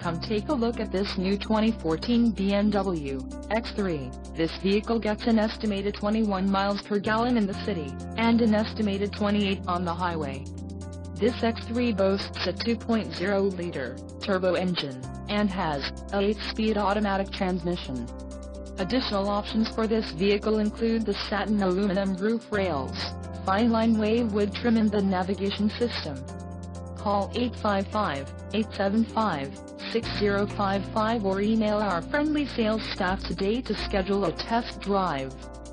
Come take a look at this new 2014 BMW X3. This vehicle gets an estimated 21 miles per gallon in the city, and an estimated 28 on the highway. This X3 boasts a 2.0-liter turbo engine, and has a 8-speed automatic transmission. Additional options for this vehicle include the satin aluminum roof rails, fine-line wave wood trim and the navigation system. Call 855-875-6055 or email our friendly sales staff today to schedule a test drive.